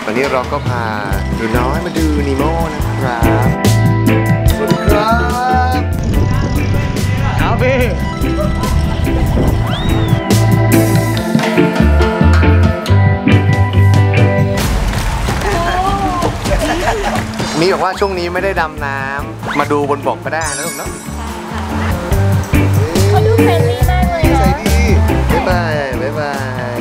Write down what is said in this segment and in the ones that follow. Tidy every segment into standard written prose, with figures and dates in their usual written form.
วันนี้เราก็พาหนูน้อยมาดูนีโม่นะครับ สวัสดีครับครับพี่มีบอกว่าช่วงนี้ไม่ได้ดำน้ำมาดูบนบกก็ได้นะลูกเนาะเขาดูเฟรนลี่มากเลยนะใส่ดีบ๊ายบายบ๊ายบาย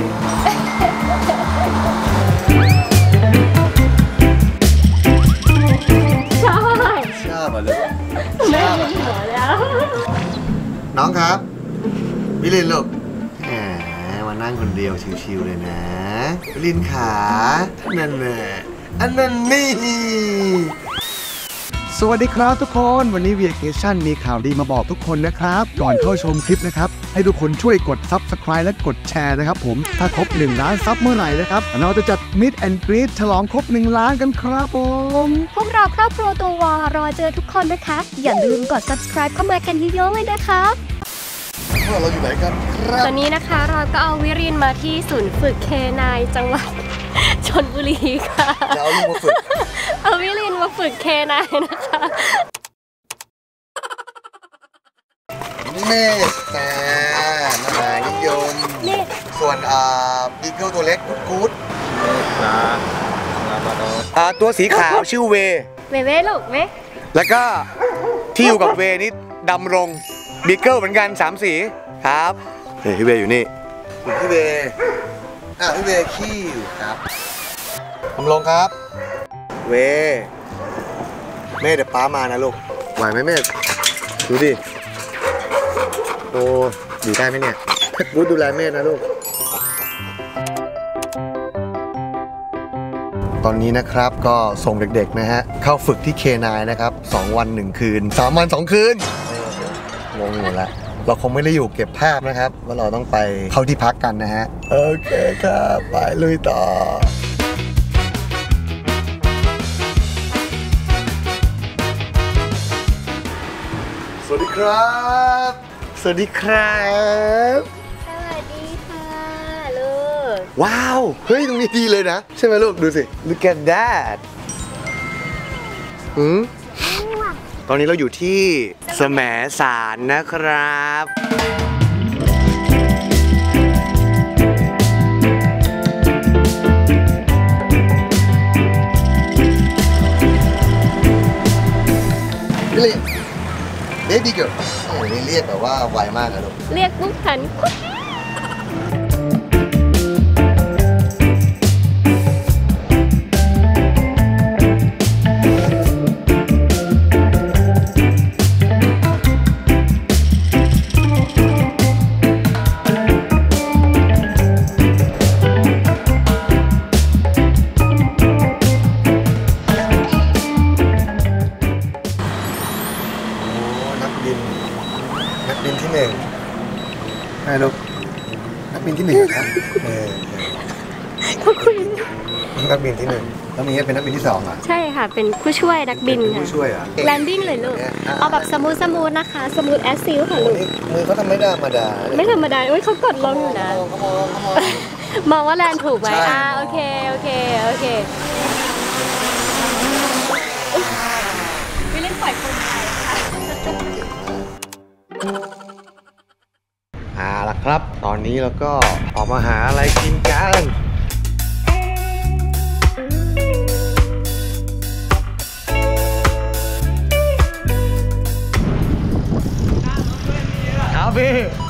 ชอบอ่ะเลยแม่เป็นหัวแล้วน้องครับวิลินลูกแหมมานั่งคนเดียวชิวๆเลยนะวิลินขานั่นแหละอันนั้นนี่สวัสดีครับทุกคนวันนี้Vacationมีข่าวดีมาบอกทุกคนนะครับก่อนเข้าชมคลิปนะครับให้ทุกคนช่วยกด Subscribe และกดแชร์นะครับผมถ้าครบ1 ล้านซับเมื่อไหร่นะครับเราจะจัด Meet and Greet ฉลองครบ1 ล้านกันครับผมพวกเราครอบครัวตัววารอเจอทุกคนนะคะอย่าลืมกด Subscribe เข้ามากันเยอะๆเลยนะครับเราอยู่ไหนกันครับตอนนี้นะคะเราก็เอาวิรินมาที่ศูนย์ฝึกเคนายจังหวัดชลบุรีค่ะเอาลูกมาฝึกเอาวิรินมาฝึกเคนายนะคะเมฆแต่มหานิยมส่วนบีเกิลตัวเล็กกู๊ดตัวสีขาวชื่อเวลูกเวแล้วก็ที่อยู่กับเวนี่ดำรงบีเกิลเหมือนกัน3 สีครับพี่เวอยู่นี่พี่เวพี่เวขี้อยู่ครับดำรงครับเวเมฆเดี๋ยวป้ามานะลูกไหวไหมเมฆดูดิโอ้อยู่ได้ไหมเนี่ยกูดูแลเมฆนะลูกตอนนี้นะครับก็ส่งเด็กๆนะฮะเข้าฝึกที่เคนายนะครับ2 วัน 1 คืน3 วัน 2 คืนงงหมดแล้วเราคงไม่ได้อยู่เก็บภาพนะครับว่าเราต้องไปเข้าที่พักกันนะฮะโอเคครับไปลุยต่อสวัสดีครับสวัสดีครับสวัสดีค่ะลูกว้าวเฮ้ยตรงนี้ดีเลยนะใช่ไหมลูกดูสิ Look at that ตอนนี้เราอยู่ที่แสมสารนะครับนี่เลยเบบี้เกิร์ลโอ้นี่เรียกแบบว่าไวมากนะลูกเรียกปุ๊บทันนักบินที่1ใช่ลูกนักบินที่1ครับขอบคุณนักบินที่1แล้วมีเป็นนักบินที่2อ่ะใช่ค่ะเป็นผู้ช่วยนักบินค่ะผู้ช่วยอ่ะแลนดิ้งเลยลูกเอาแบบสมูทนะคะสมูทแอสซิลค่ะลูกมือเขาทำไม่ธรรมดาไม่ธรรมดาเอ้ยเขากดลงอยู่นะมองว่าแลนถูกไหมโอเควิลเล่นปล่อยคนไทยค่ะล่ะครับตอนนี้เราก็ออกมาหาอะไรกินกันครับพี่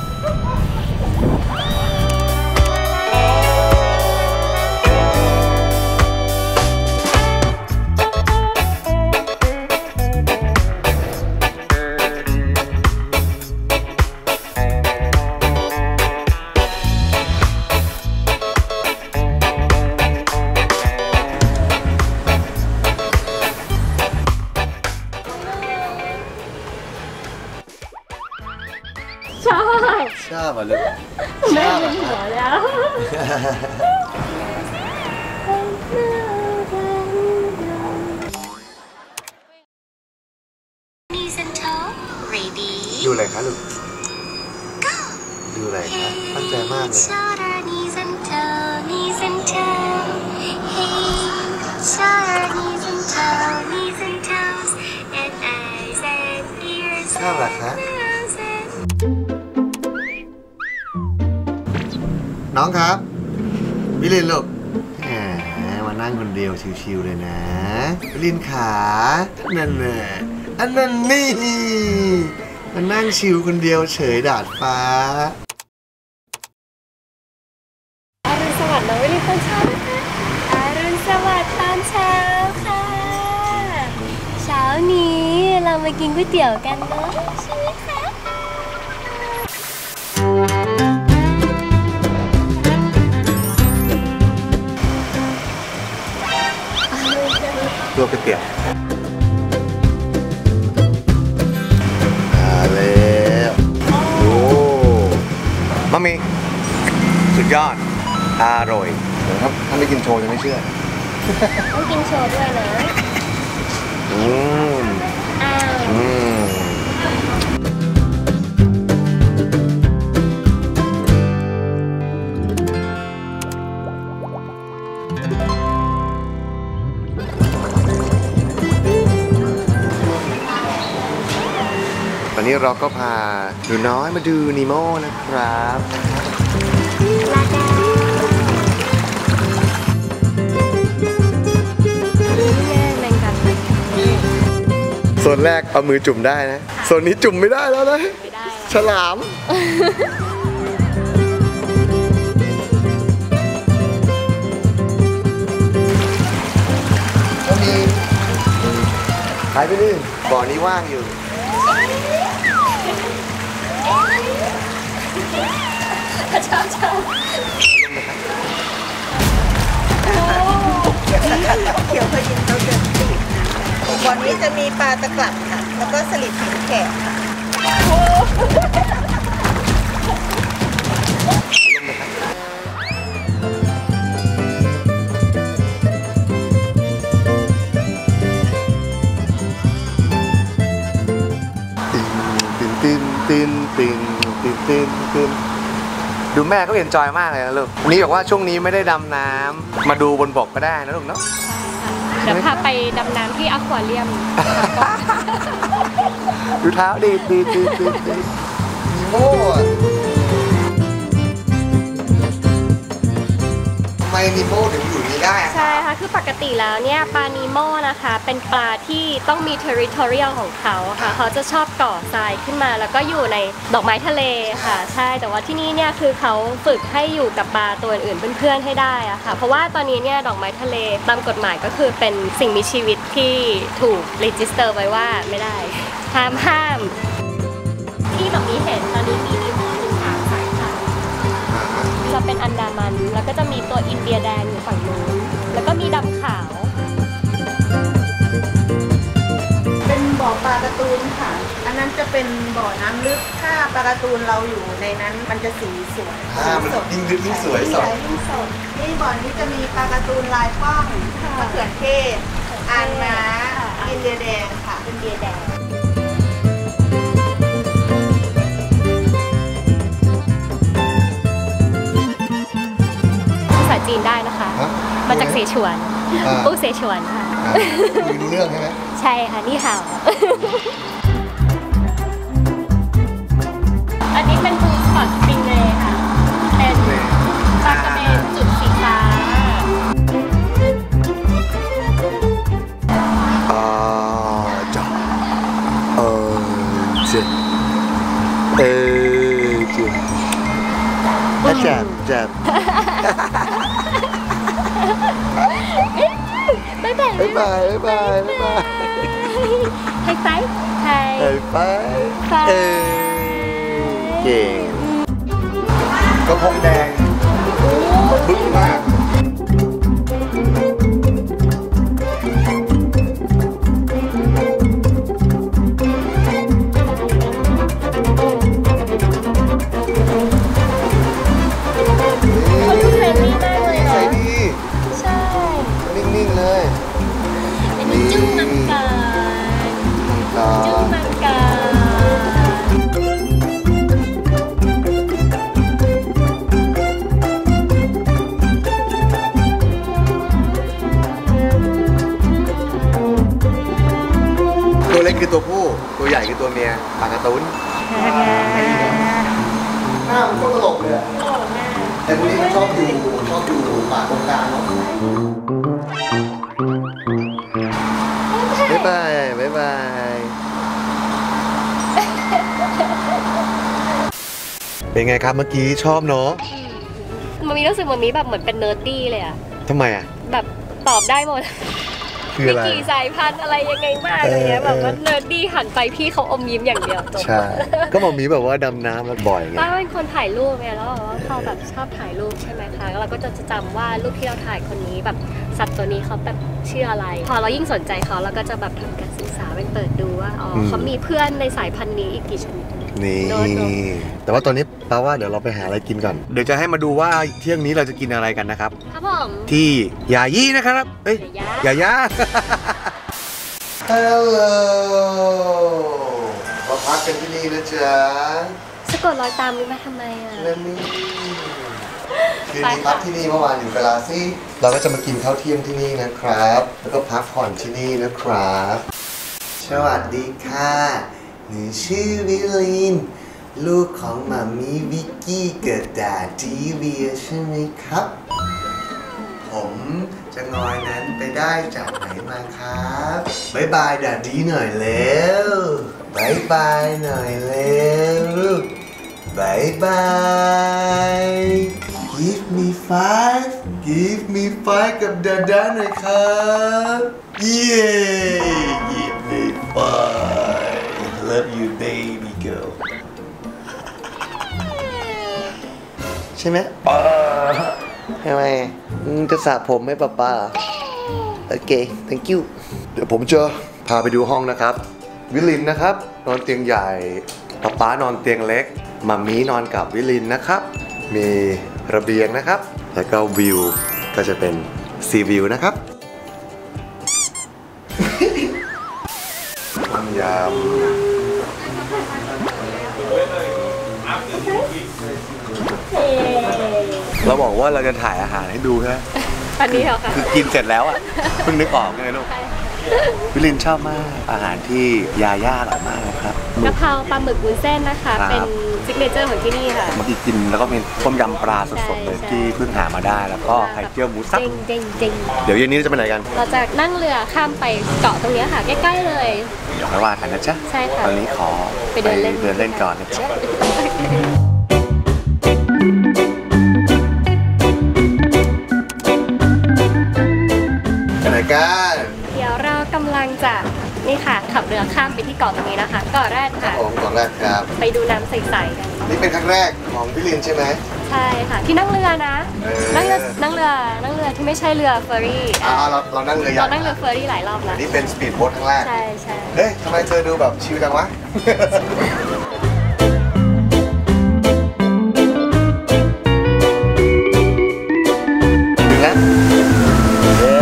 ชอบอ่ะลูกแม่เป็นหัวแล้วดูอะไรคะลูกดูอะไรคะตั้งใจมากเลยเหรอคะน้องครับวิลินลูกแหมมานั่งคนเดียวชิวๆเลยนะวิลินขานั่นน่ะอันนั้นนี่มานั่งชิวคนเดียวเฉยดาดฟ้าอรุณสวัสดิ์น้องวิลินตอนเช้านะคะอรุณสวัสดิ์ตอนเช้าค่ะเช้านี้เรามากินก๋วยเตี๋ยวกันเนาะใช่ไหมคะลวกก๋วยเตี๋ยวมาแล้วโอ้มัมมี่สุดยอดอร่อยเดี๋ยวถ้าไม่กินโชว์จะไม่เชื่อต้องกินโชว์ด้วยนะอ้าววันนี้เราก็พาหนูน้อยมาดูนีโม่นะครับโซนแรกเอามือจุ่มได้นะโซนนี้จุ่มไม่ได้แล้วนะฉลามก็มีหายไปนี่บ่อนี้ว่างอยู่ชอบเขียวพยินเราเดินติดบ่อนี้จะมีปลาตะกลับค่ะแล้วก็สลิดหินแขกค่ะตินดูแม่เขาเห็นจอยมากเลยนะลูกนี่บอกว่าช่วงนี้ไม่ได้ดำน้ำมาดูบนบกก็ได้นะลูกเนาะเดี๋ยวพาไปดำน้ำที่อควาเรียมดูเท้าดีนีโม่ทำไมนีโม่ถึงอยู่นี่ได้ใช่ค่ะคือปกติแล้วเนี่ยปลานีโม่นะคะเป็นปลาที่ต้องมี territorial ของเขาค่ะเขาจะชอบก่อทรายขึ้นมาแล้วก็อยู่ในดอกไม้ทะเลค่ะใช่แต่ว่าที่นี่เนี่ยคือเขาฝึกให้อยู่กับปลาตัวอื่นเพื่อนๆให้ได้อะค่ะเพราะว่าตอนนี้เนี่ยดอกไม้ทะเลตามกฎหมายก็คือเป็นสิ่งมีชีวิตที่ถูก register ไว้ว่าไม่ได้ห้ามที่แบบนี้เห็นตอนนี้มีนีโม่ถึง3 สายพันธุ์จะเป็นอันดามันแล้วก็จะมีตัวอินเดียแดงอยู่ฝั่งนู้นแล้วก็มีดำขาวเป็นบ่อปลาการ์ตูนค่ะอันนั้นจะเป็นบ่อน้ำลึกถ้าปลาการ์ตูนเราอยู่ในนั้นมันจะสีสวยมันยิ่งลึกยิ่งสวยสดนี่บ่อนี้จะมีปลาการ์ตูนลายป้องมะเขือเทศอ่างม้าอินเดียแดงค่ะอินเดียแดงภาษาจีนได้นะคะมาจากเสฉวนอู้เสฉวนค่ะรู้เรื่องใช่ไหมใช่ค่ะนี่ค่ะอันนี้เป็นบูสปอตสปริงเลย์ค่ะเป็นปลากระเบนจุดสีฟ้าจับบ๊ายบายไฮไฟเก่งกระพงแดงบึ้งมากนิ่งๆเลยอันนี้จุ้งมังกรตัวเล็กคือตัวผู้ตัวตัวใหญ่คือตัวเมียปลาการ์ตูนหน้ามันก็ตลกเลยอะแต่พวกนี้มันชอบอยู่ป่าตรงกลางเนาะบ๊ายบายบ๊ายบายเป็นไงครับเมื่อกี้ชอบเนาะมันมีรู้สึกมันมีแบบเหมือนเป็นเนิร์ดดี้เลยอะทำไมอ่ะแบบตอบได้หมดคืออะไรมีกี่สายพันธุ์อะไรยังไงบ้างอะไรเงี้ยแบบว่าเนิร์ดดี้หันไปพี่เขาอมยิ้มอย่างเดียวจบใช่ ก็หมอมีแบบว่าดำน้ำมาบ่อยไงป้าเป็นคนถ่ายรูปไงแล้วแบบว่าพอแบบชอบถ่ายรูปใช่ไหมคะแล้วเราก็จะจำว่ารูปที่เราถ่ายคนนี้แบบสัตว์ตัวนี้เขาแบบชื่ออะไร พอเรายิ่งสนใจเขาเราก็จะแบบทำการศึกษาไปเปิดดูว่าอ๋อเขามีเพื่อนในสายพันธุ์นี้อีกกี่ชนิดนี่โดนแต่ว่าตอนนี้แปลว่าเดี๋ยวเราไปหาอะไรกินก่อน เดี๋ยวจะให้มาดูว่าเที่ยงนี้เราจะกินอะไรกันนะครับครับผมที่ยายี่นะครับเอ้ยยาย่ายาย่า ฮัลโหลมาพักกันที่นี่นะจ๊ะสะกดรอยตามนี้มาทำไมอ่ะและนี่คืนนี้พักที่นี่เมื่อวานอยู่กาลาซี่เราก็จะมากินข้าวเที่ยงที่นี่นะครับ แล้วก็พักผ่อนที่นี่นะครับ สวัสดีค่ะหนูชื่อวิลิน ลูกของมัมมี่วิกกี้เกิดดาดีเวียใช่ไหมครับ ผมจะงอยนั้นไปได้จากไหนมาครับบายบายดาดีหน่อยเร็วบายบายหน่อยเร็วบายบาย Give me five Give me five กับดาดาหน่อยครับเย้ Give me five Love you baby girl ใช่ไหมทำไมจะสระผมไหมป้าป้าโอเค thank you เดี๋ยวผมจะพาไปดูห้องนะครับ วิลินนะครับ นอนเตียงใหญ่ป้าป้านอนเตียงเล็กมัมมี่นอนกับวิลินนะครับ มีระเบียงนะครับ แล้วก็วิวก็จะเป็นซีวิวนะครับห้องยามเราบอกว่าเราจะถ่ายอาหารให้ดูใช่ไหมอันนี้เหรอคะคือกินเสร็จแล้วอ่ะ เพิ่งนึกออกไงลูก วิลินชอบมากอาหารที่ยาย่าอร่อยมากนะครับกะเพราปลาหมึกวุ้นเส้นนะคะครับเป็นซิกเนเจอร์ของที่นี่ค่ะเมื่อกี้กินแล้วก็เป็นต้มยำปลาสดๆเลยใช่ที่เพิ่งหามาได้แล้วก็ไข่เจียวหมูสับเจงเจงเจงเดี๋ยวเย็นนี้เราจะไปไหนกันเราจะนั่งเรือข้ามไปเกาะตรงเนี้ยค่ะ ใกล้ๆเลยเดี๋ยวค่อยว่ากันนะจ๊ะใช่ค่ะตอนนี้ขอไปเดินเล่นเดินเล่นก่อนนะจ๊ะไปไหนกันเดี๋ยวเรากำลังจะนี่ค่ะขับเรือข้ามไปที่เกาะตรงนี้นะคะเกาะแรกค่ะของก่อนแรกครับไปดูน้ำใสๆกันนี่เป็นครั้งแรกของวิลินใช่ไหมใช่ค่ะ ที่นั่งเรือนะเออนั่งเรือที่ไม่ใช่เรือเฟอร์รี่เรานั่งเรือใหญ่เรานั่งเรือเฟอร์รี่หลายรอบแล้วนี่เป็นสปีดโบ๊ทครั้งแรกใช่ใช่เฮ้ยทำไมเธอดูแบบชิลจังวะ ถึงแล้วเย้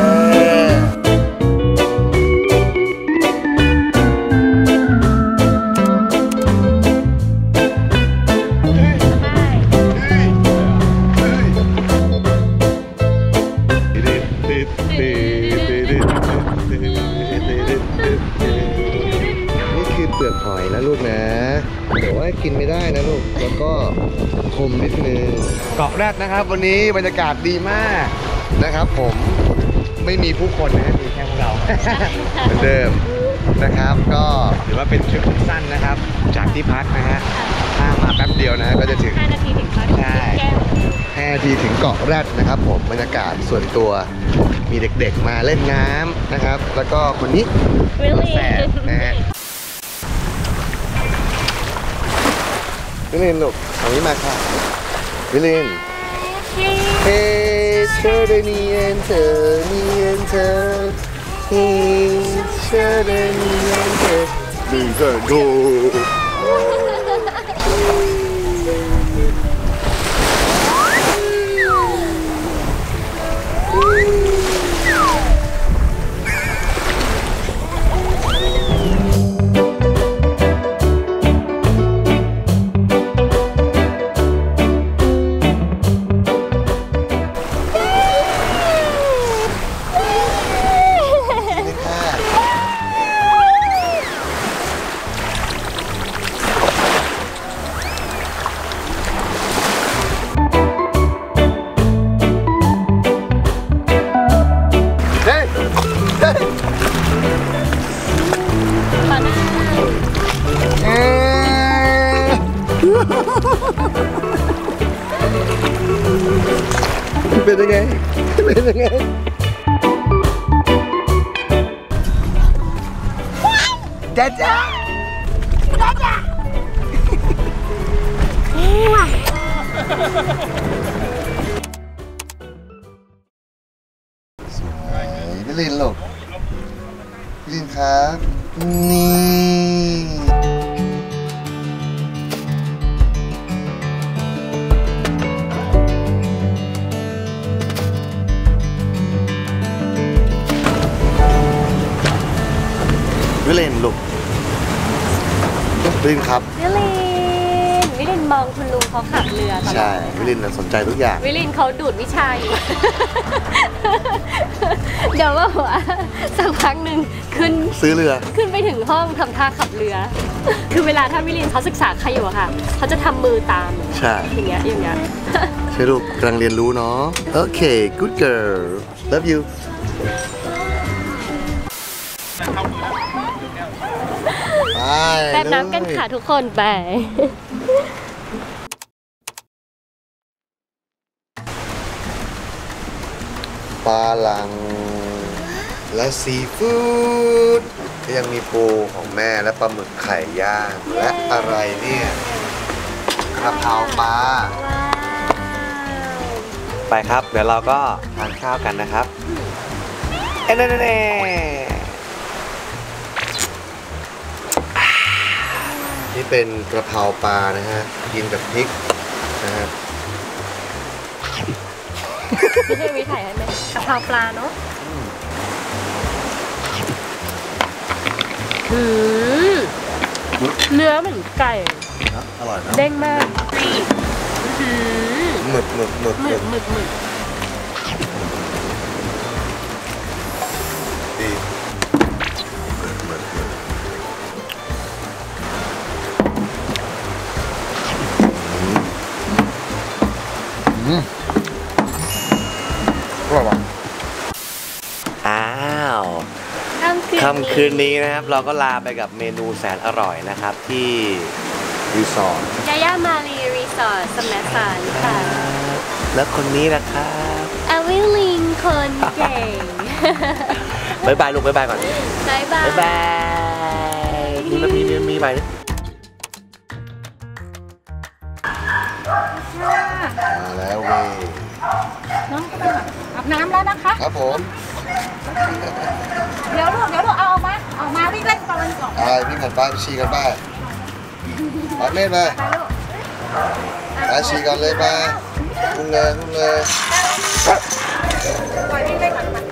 นี่คือเปลือกหอยนะลูกนะแต่ว่ากินไม่ได้นะลูก แล้วก็คมนิดนึงเกาะแรดนะครับ วันนี้บรรยากาศดีมากนะครับ ผมไม่มีผู้คนนะมีแค่พวกเรา เหมือนเดิมนะครับ ก็ถือว่าเป็นทริปสั้นนะครับ จากที่พักนะฮะถ้ามาแป๊บเดียวนะก็จะถึง 5 นาทีถึงพักใช่แก้ว 5 นาทีถึงเกาะแรดนะครับ ผมบรรยากาศส่วนตัวมีเด็กๆมาเล่นน้ำนะครับ แล้วก็คนนี้ Really? แสบนะฮะวิลินลูกเอานี้มาค่ะวิลินเฮ้เธอได้เนียนเธอเนียนเธอเฮ้เธอได้เนียนเธอดีเกินดู นเป็นยังไงเป็นยังไงจ้าจ้าพี่ลินลูกพี่ลินครับนี่วิลินลูกวิลินครับวิลินมองคุณลุงเขาขับเรือตลอดใช่วิลินสนใจทุกอย่างวิลินเขาดูดวิชาอยู่ เดี๋ยวว่าสักพักหนึ่งซื้อเรือขึ้นไปถึงห้องทำท่าขับเรือ คือเวลาถ้าวิลินเขาศึกษาใครอยู่อะค่ะเขาจะทำมือตามใช่อย่างเงี้ยใช่ลูกกำลังเรียนรู้เนาะโอเค good girl love you แป๊บน้ำกันค่ะทุกคนไปปลาลังและซีฟู้ดยังมีปูของแม่และปลาหมึกไข่ย่างและอะไรเนี่ยกระเพราปลาไปครับเดี๋ยวเราก็ทานข้าวกันนะครับเอ๊ะนี่เป็นกระเพราปลานะฮะกินกับพริกนะฮะไม่ใช่วิถ่ายให้ไหมกะเพราปลาเนาะเนื้อเหมือนไก่อร่อยนะเด้งมากหมึกดีอร่อยว่ะอ้าวค่ำคืนนี้นะครับเราก็ลาไปกับเมนูแสนอร่อยนะครับที่รีสอร์ทยาย่ามารีรีสอร์ทสมัยสารค่ะแล้วคนนี้นะครับอวิลินคนเก่งบายบายลูกบายบายก่อนบายบายบายมีไปมาแล้วเว้ยน้องอาบน้ำแล้วนะคะครับผมเดี๋ยวลูกเอาออกมาวิ่งเล่นก่อนไปวิ่งกันไปชี้กันไปไปเล่นไปไปชี้กันเลยไปพุ่งเลยปล่อยวิ่งเล่นก่อน